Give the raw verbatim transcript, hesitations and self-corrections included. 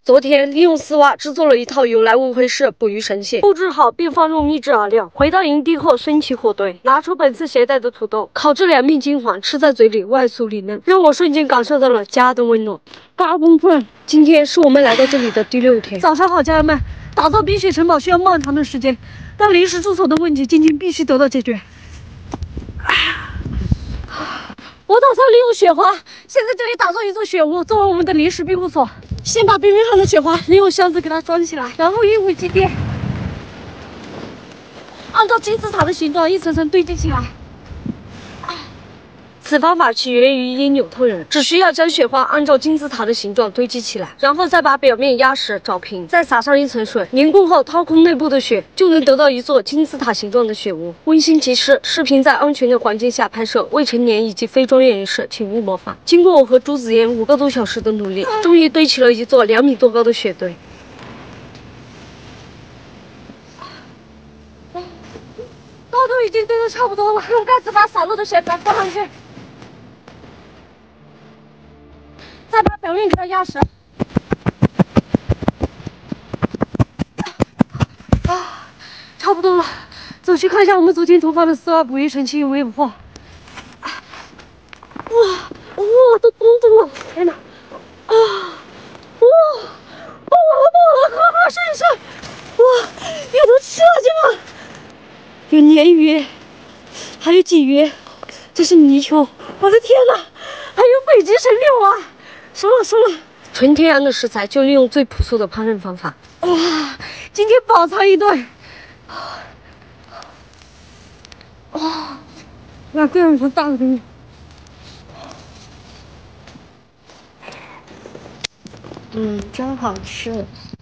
昨天利用丝袜制作了一套由来无回事捕鱼绳线，布置好便放入秘制饵料。回到营地后，升起火堆，拿出本次携带的土豆，烤制两面金黄，吃在嘴里外酥里嫩，让我瞬间感受到了家的温暖。八公分，今天是我们来到这里的第六天。早上好，家人们！打造冰雪城堡需要漫长的时间，但临时住所的问题今天必须得到解决。我打算利用雪花，先在这里打造一座雪屋，作为我们的临时庇护所。先把冰面上的雪花利用箱子给它装起来，然后运回基地，按照金字塔的形状一层层堆积起来。此方法起源于因纽特人，只需要将雪花按照金字塔的形状堆积起来，然后再把表面压实找平，再撒上一层水，凝固后掏空内部的雪，就能得到一座金字塔形状的雪屋。温馨提示：视频在安全的环境下拍摄，未成年以及非专业人士请勿模仿。经过我和朱子妍五个多小时的努力，终于堆起了一座两米多高的雪堆。高度已经堆得差不多了，用盖子把洒落的雪白放上去。再把表面给它压实。啊，差不多了，走去看一下我们昨天投放的丝袜捕鱼神器有没有破。哇哇，都冻住了！天哪！啊哇哇哇！快快试一试！哇，有毒气了，这个有鲶鱼，还有鲫鱼，这是泥鳅！我的天哪，还有北极神柳啊！收了收了，纯天然的食材就利用最朴素的烹饪方法。哇，今天饱餐一顿。哇，那这样子大的东西，嗯，真好吃。